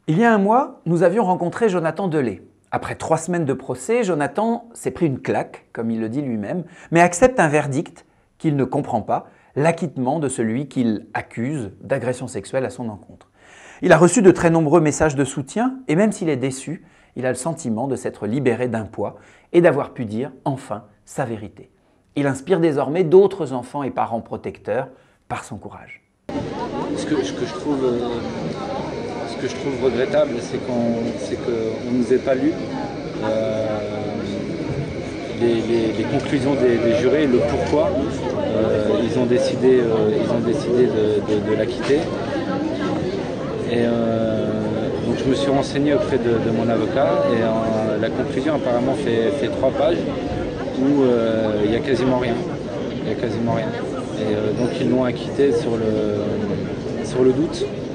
Il y a un mois, nous avions rencontré Jonathan Delay. Après 3 semaines de procès, Jonathan s'est pris une claque, comme il le dit lui-même, mais accepte un verdict qu'il ne comprend pas, l'acquittement de celui qu'il accuse d'agression sexuelle à son encontre. Il a reçu de très nombreux messages de soutien et même s'il est déçu, il a le sentiment de s'être libéré d'un poids et d'avoir pu dire enfin sa vérité. Il inspire désormais d'autres enfants et parents protecteurs par son courage. Ce que je trouve regrettable, c'est qu'on ne nous ait pas lu les conclusions des jurés, le pourquoi ils ont décidé de l'acquitter. Et donc je me suis renseigné auprès de mon avocat et la conclusion apparemment fait 3 pages où il n'y a quasiment rien. Il y a quasiment rien. Et donc ils l'ont acquitté sur le doute.